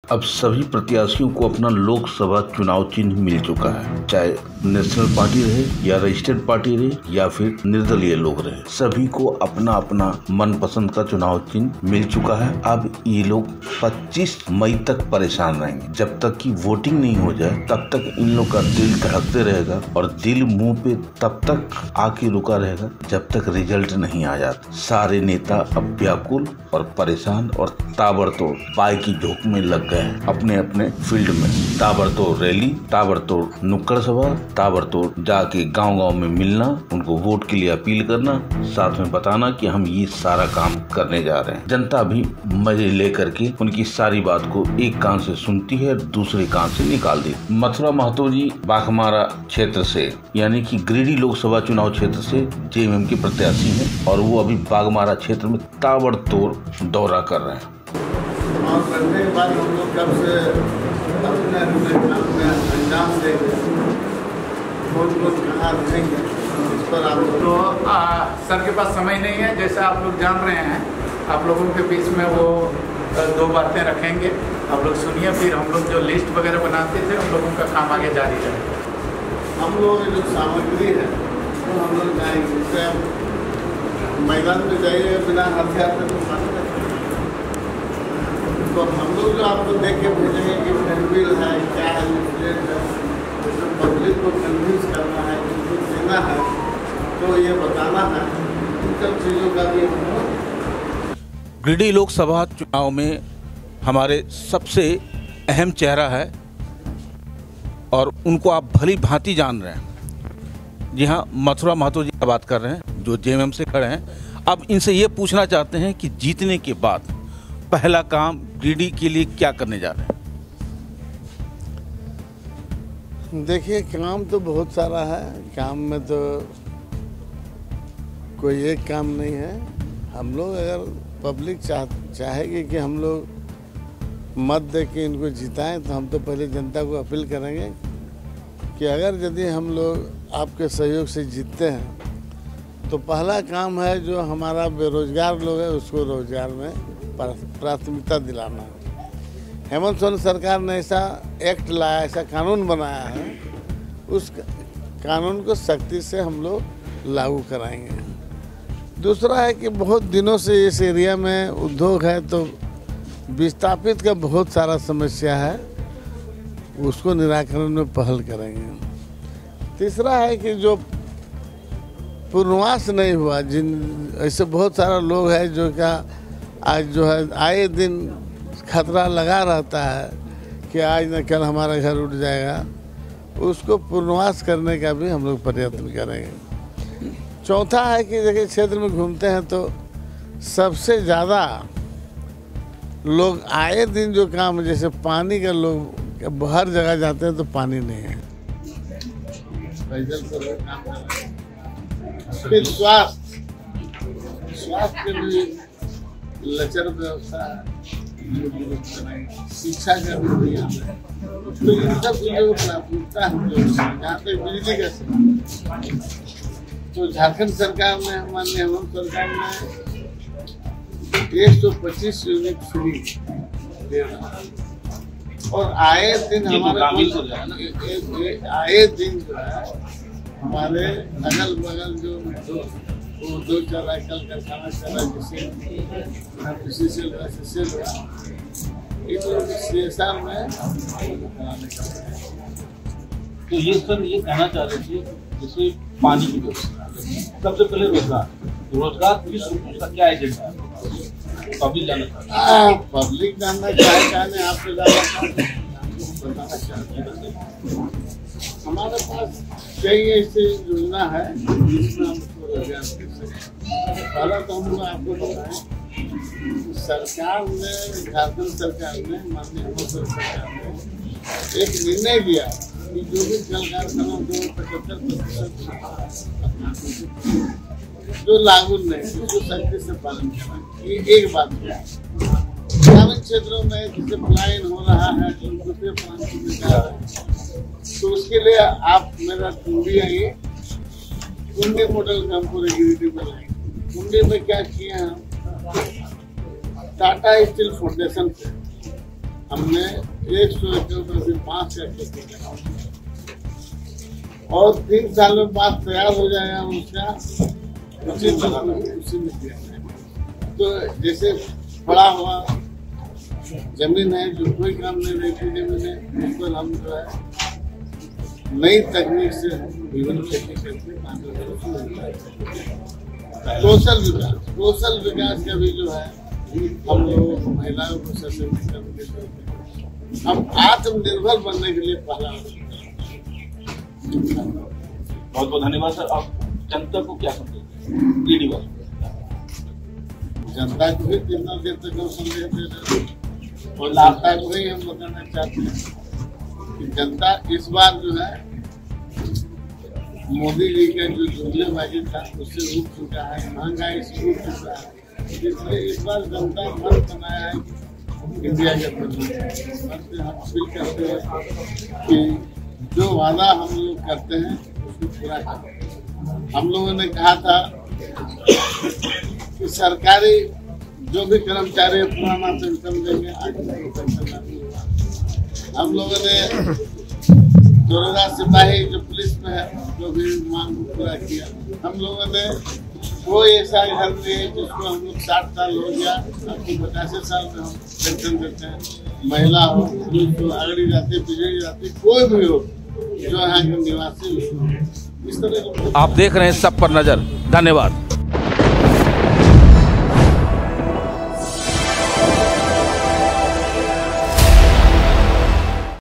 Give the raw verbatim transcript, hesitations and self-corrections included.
अब सभी प्रत्याशियों को अपना लोकसभा चुनाव चिन्ह मिल चुका है, चाहे नेशनल पार्टी रहे या रजिस्टर्ड पार्टी रहे या फिर निर्दलीय लोग रहे, सभी को अपना अपना मनपसंद का चुनाव चिन्ह मिल चुका है। अब ये लोग पच्चीस मई तक परेशान रहेंगे। जब तक कि वोटिंग नहीं हो जाए तब तक इन लोग का दिल धड़कते रहेगा और दिल मुंह पे तब तक आके रुका रहेगा जब तक रिजल्ट नहीं आ जाता। सारे नेता अब व्याकुल और परेशान और ताबड़तोड़ पाय की झोंक में लग गए हैं अपने अपने फील्ड में। ताबड़तोड़ रैली, ताबड़तोड़ नुक्कड़ सभा, ताबड़तोड़ जाके गांव गांव में मिलना, उनको वोट के लिए अपील करना, साथ में बताना कि हम ये सारा काम करने जा रहे हैं। जनता भी मजे लेकर के उनकी सारी बात को एक कान से सुनती है, दूसरे कान से निकाल दी। मथुरा महतो जी बाघमारा क्षेत्र से यानी कि गिरिडीह लोकसभा चुनाव क्षेत्र से जेएमएम के प्रत्याशी हैं और वो अभी बाघमारा क्षेत्र में ताबड़तोड़ दौरा कर रहे हैं। और करने के बाद हम लोग कब से अपने अपने अंजाम देंगे, वोट वोट कहाँ रहेंगे इस पर आप तो आ, सर के पास समय नहीं है। जैसे आप लोग जान रहे हैं, आप लोगों के बीच में वो दो बातें रखेंगे, आप लोग सुनिए, फिर हम लोग जो लिस्ट वगैरह बनाते थे उन लोगों का काम आगे जारी रहेगा। हम लोग जो सामग्री है तो हम लोग जाएंगे, जैसे मैदान में जाइए बिना हथियार से तो मार तो हम लोग जो आपको देख के भेजेंगे कि फेनविल है, क्या है, लिफलेट है, जैसे पब्लिक को कन्विंस करना है, उनको देना है, तो ये बताना है, इन सब चीज़ों का भी हम लोग। गिरिडीह लोकसभा चुनाव में हमारे सबसे अहम चेहरा है और उनको आप भली भांति जान रहे हैं। जी हाँ, मथुरा महतो जी की बात कर रहे हैं जो जेएमएम से खड़े हैं। अब इनसे ये पूछना चाहते हैं कि जीतने के बाद पहला काम गिरिडीह के लिए क्या करने जा रहे हैं? देखिए, काम तो बहुत सारा है, काम में तो कोई एक काम नहीं है। हम लोग अगर पब्लिक चाह चाहेगी कि हम लोग मत दे के इनको जिताएं तो हम तो पहले जनता को अपील करेंगे कि अगर यदि हम लोग आपके सहयोग से जीतते हैं तो पहला काम है जो हमारा बेरोजगार लोग है उसको रोजगार में प्राथमिकता दिलाना। हेमंत सोरेन सरकार ने ऐसा एक्ट लाया, ऐसा कानून बनाया है, उस कानून को सख्ती से हम लोग लागू कराएंगे। दूसरा है कि बहुत दिनों से इस एरिया में उद्योग है तो विस्थापित का बहुत सारा समस्या है, उसको निराकरण में पहल करेंगे। तीसरा है कि जो पुनर्वास नहीं हुआ, जिन ऐसे बहुत सारा लोग हैं जो क्या आज जो है आए दिन खतरा लगा रहता है कि आज न कल हमारा घर उठ जाएगा, उसको पुनर्वास करने का भी हम लोग प्रयत्न करेंगे। चौथा है कि देखिए, क्षेत्र में घूमते हैं तो सबसे ज़्यादा लोग आए दिन जो काम, जैसे पानी का, लोग हर जगह जाते हैं तो पानी नहीं है। फिर स्वास्थ्य स्वास्थ्य के लिए लचर व्यवस्था, शिक्षा का भी ध्यान है, तो इन सब चीज़ों को प्राथमिकता हम लोग जहाँ तक बिजली का सवाल, तो झारखंड सरकार ने, माननीय हेमंत सरकार ने एक सौ पच्चीस यूनिट फ्री दे रहा है और आए दिन हमारे आए दिन जो है हमारे अगल बगल जो वो दो चला कल कारखाना चला, जिससे किसी से से एक लोग सीएसआर में बनाने का। तो ये सर ये कहना चाह रहे थे जैसे पानी की व्यवस्था, सबसे पहले रोजगार रोजगार किस रूप में, क्या एजेंडा है? पब्लिक जानना चाहते पब्लिक जानना चाहे चाहे आपसे बताना चाहते हैं। हमारे पास कई ऐसी योजना है जिसमें हमको रोजगार कर सकते। पहला तो हम लोग आपको बताएं, सरकार ने, झारखंड सरकार ने, माननीय हेमंत सरकार ने एक निर्णय लिया कि जो भी कल कारखाना जो पचहत्तर प्रतिशत जो लागू नहीं, उसको सख्ती से पालन करना। ये एक बात है। ग्रामीण क्षेत्रों में जैसे पलायन हो रहा है, जो दूसरे प्रांत में जा रहे हैं, तो उसके लिए आप मेरा कुंडी आइए, कुंडी मॉडल का हम पूरे गिरिडीह में लाएंगे। कुंडी में क्या किए हैं, टाटा स्टील फाउंडेशन से हमने एक सौ एकड़ में भी बांस का खेती करा और तीन साल में बांस तैयार हो जाएगा उसका उसी उसी में दिया जाएगा। तो जैसे पड़ा हुआ जमीन है जो कोई काम नहीं रहती जमीन है उसको हम जो है नई तकनीक से विभिन्न खेती करके कौशल विकास कौशल विकास का भी जो है हम लोग महिलाओं को सशक्तिकरण के करते हम आत्मनिर्भर बनने के लिए पहला बहुत बहुत धन्यवाद सर। आप जनता को क्या संदेश देंगे? जनता को भी कितना देर तक हम संदेश दे रहे हैं और जनता को ही हम बताना चाहते हैं कि जनता इस बार जो है मोदी जी का जो जुमलेबाजी था उससे रुक चुका है, महंगाई से रुक चुका है, इसलिए इस बार जनता मन बनाया है इंडिया गठबंधन हम अपील करते हैं कि जो वादा हम लोग करते हैं उसको पूरा करें। हम लोगों ने कहा था कि सरकारी जो भी कर्मचारी पुराना पेंशन देंगे आज पेंशन लागू हुआ। हम लोगों ने दरोगा सिपाही जो पुलिस में है जो भी मांग पूरा किया। हम लोगों ने कोई ऐसा घर नहीं है जिसको हम लोग साठ साल हो गया आपको पचासी साल में हम पेंशन देते हैं। महिला हो जो अगड़ी जाती पिछड़ी जाती कोई भी हो जो यहाँ के निवासी इस तरह आप देख रहे हैं सब पर नजर। धन्यवाद।